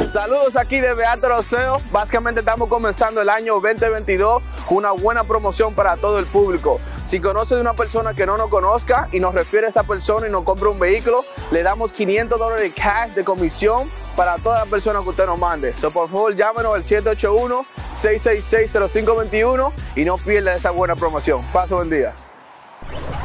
Saludos aquí de Beato Roseo. Básicamente estamos comenzando el año 2022 con una buena promoción para todo el público. Si conoce de una persona que no nos conozca y nos refiere a esa persona y nos compra un vehículo, le damos $500 de cash de comisión para toda la persona que usted nos mande. Por favor, llámenos al 781-666-0521 y no pierda esa buena promoción. Pase buen día.